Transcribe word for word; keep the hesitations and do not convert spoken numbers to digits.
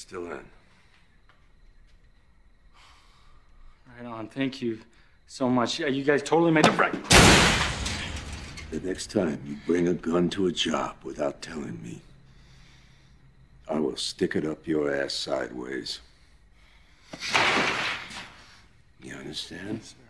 still in. Right on. Thank you so much. Yeah, you guys totally made it right. The next time you bring a gun to a job without telling me, I will stick it up your ass sideways. You understand? Yes, sir.